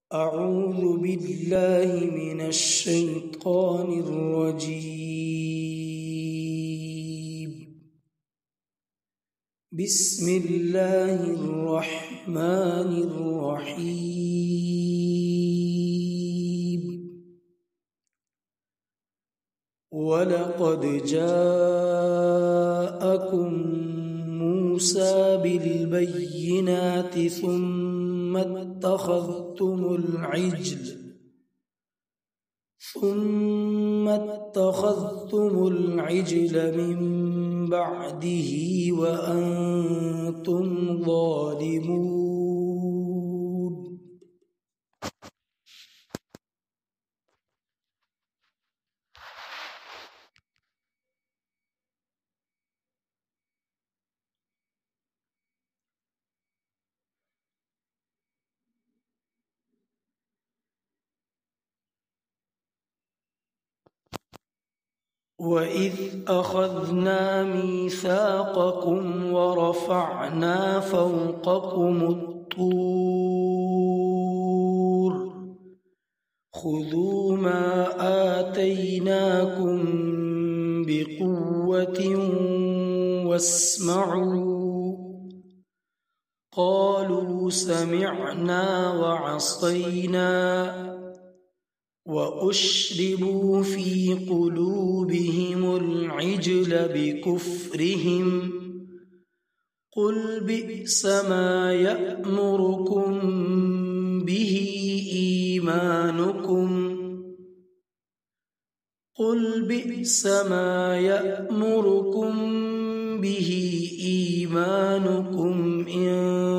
أعوذ بالله من الشيطان الرجيم. بسم الله الرحمن الرحيم. ولقد جاءكم موسى بالبينات ثم اتخذتم العجل من بعده وأنتم ظالمون. وإذ أخذنا ميثاقكم ورفعنا فوقكم الطور خذوا ما آتيناكم بقوة واسمعوا. قالوا سمعنا وعصينا وأشربوا في قلوبهم العجل بكفرهم. قل بئس ما يأمركم به إيمانكم إن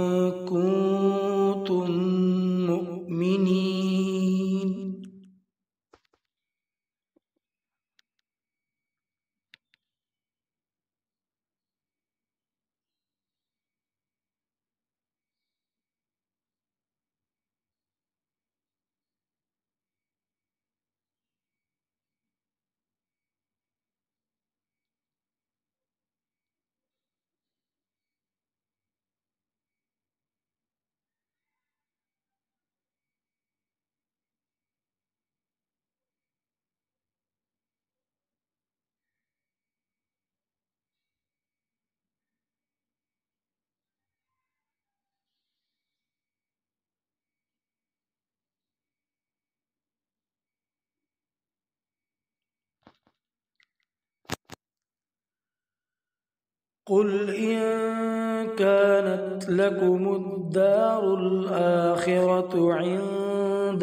كنتم مؤمنين. قل إن كانت لكم الدار الآخرة عند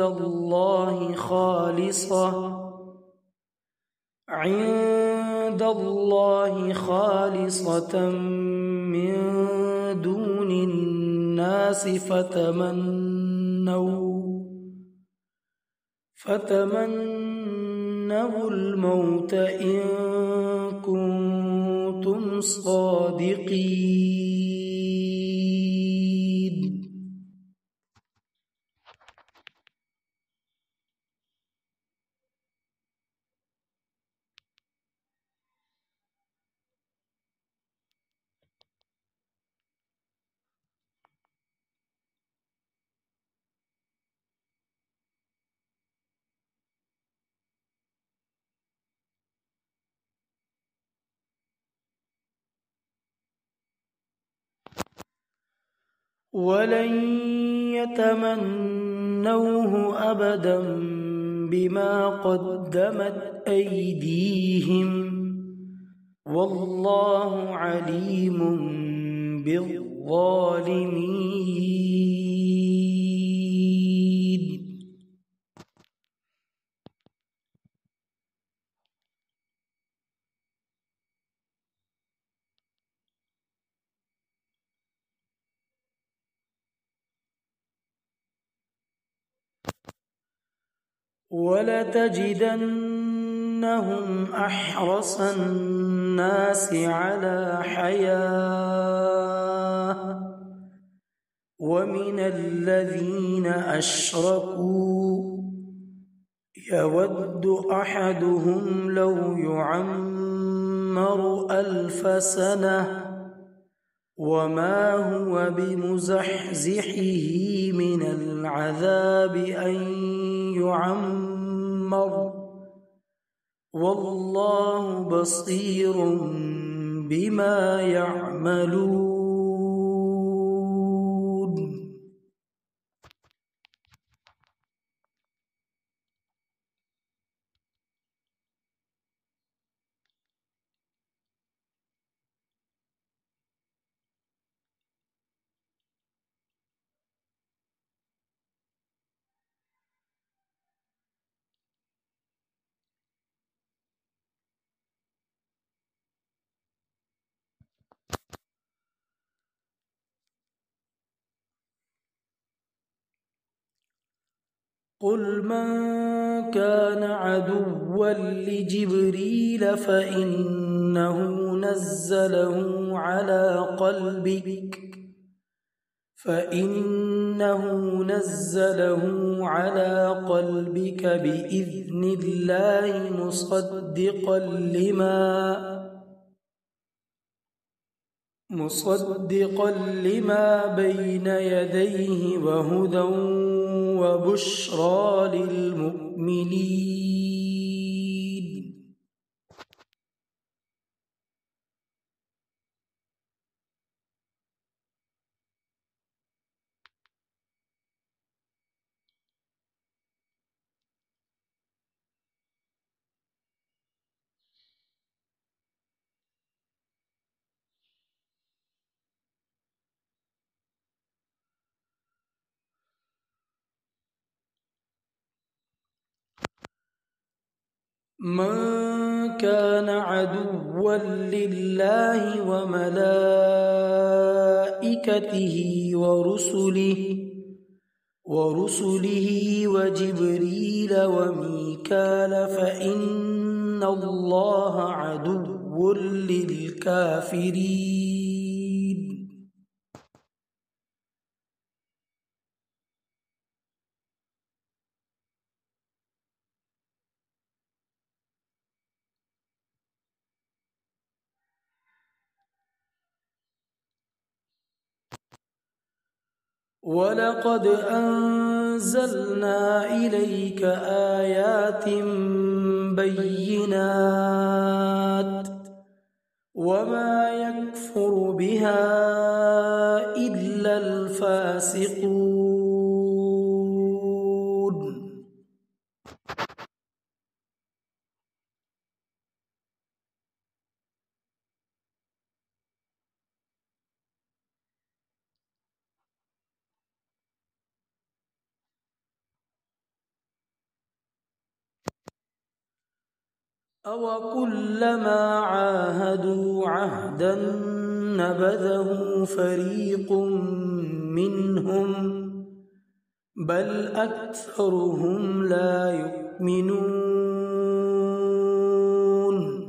الله خالصة من دون الناس فتمنوا الموت إن كنتم صادقين. ولن يتمنوه أبدا بما قدمت أيديهم والله عليم بالظالمين. ولتجدنهم أحرص الناس على حياة ومن الذين أشركوا يود أحدهم لو يعمر 1000 سنة وما هو بمزحزحه من العذاب أن يعمر والله بصير بما يعملون. قل من كان عدوا لجبريل فإنه نزله على قلبك بإذن الله مصدقا لما بين يديه وهدى وبشرى للمؤمنين. من كان عدوا لله وملائكته ورسله وجبريل وميكال فإن الله عدو للكافرين. ولقد أنزلنا إليك آيات بينات وما يكفر بها إلا الفاسقون. أوكلما عاهدوا عهدا نبذه فريق منهم بل أكثرهم لا يؤمنون.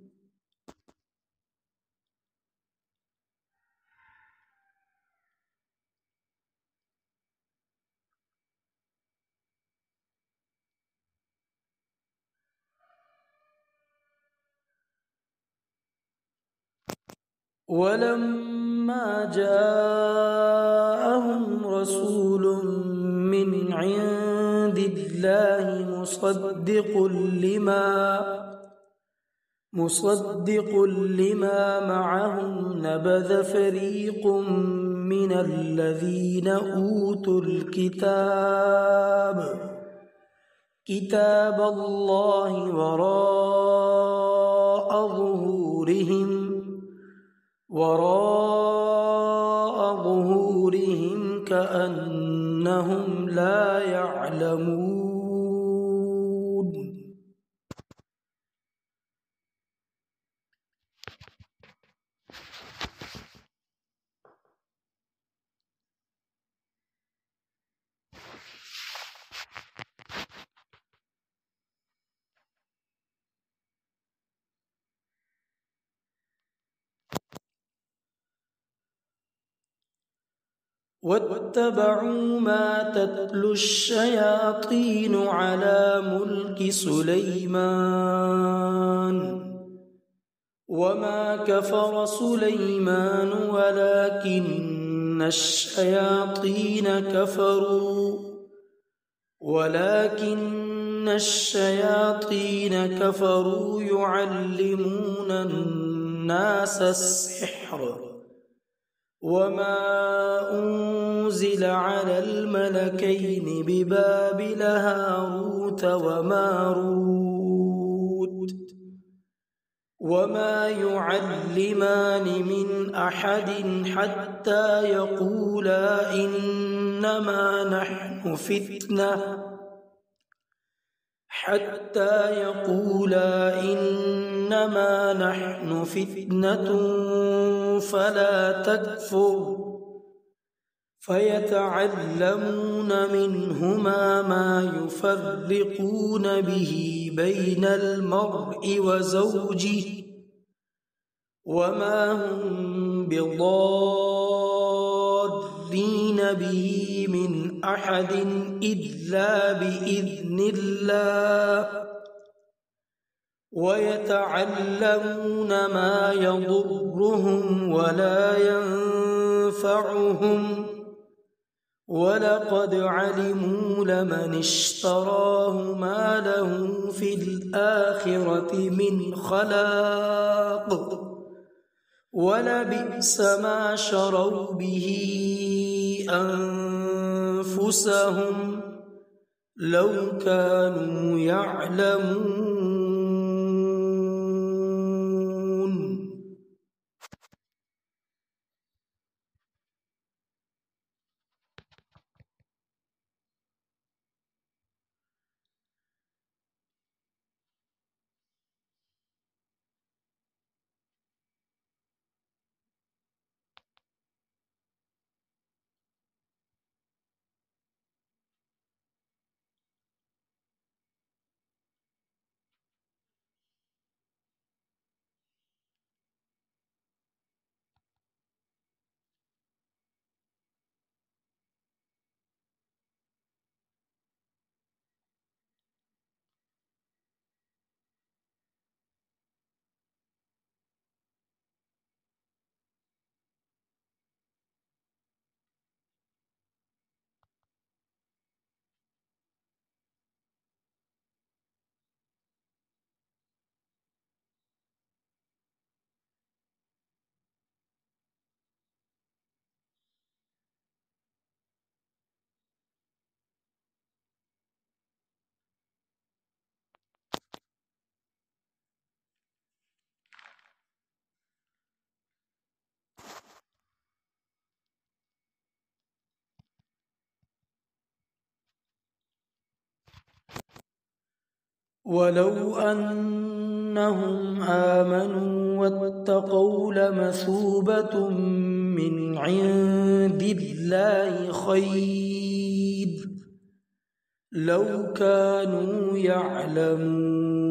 ولما جاءهم رسول من عند الله مصدق لما معهم نبذ فريق من الذين أوتوا كتاب الله وراء ظهورهم كأنهم لا يعلمون. واتبعوا ما تتلو الشياطين على ملك سليمان वमा कफ़र सुलैमान वलाकिन्न अश्शयातीन कफ़रू युअल्लिमून अन्नास अस्सिह्र वमा उन्ज़िल अलल मलकैनि बिबाबिल हारूत वमारूत वमा युअल्लिमान मिन अहदिन हत्ता यक़ूला इन्नमा नहनु फित्नतुन फला तकफुर फयतअल्लमून मिन्हुमा मा युफ़र्रिक़ून बिही बैनल मर्इ व ज़ौजिही वमा हुम बिज़ार्रीन बिही मिन अहदिन इल्ला बिइज़्निल्लाह वयतअल्लमून मा यदुर्रुहुम वला यंफ़अुहुम वलक़द अलिमू लमन इश्तराहु मा लहु फ़िल आख़िरति मिन ख़लाक़ वलबिअस मा शरौ बिही अन्फुसहुम लौ कानू यअलमून। वलौ अन्नहुम आमनू वत्तक़ौ लमसूबतुम मिन इंदिल्लाहि खैर लौ कानू यअलमून।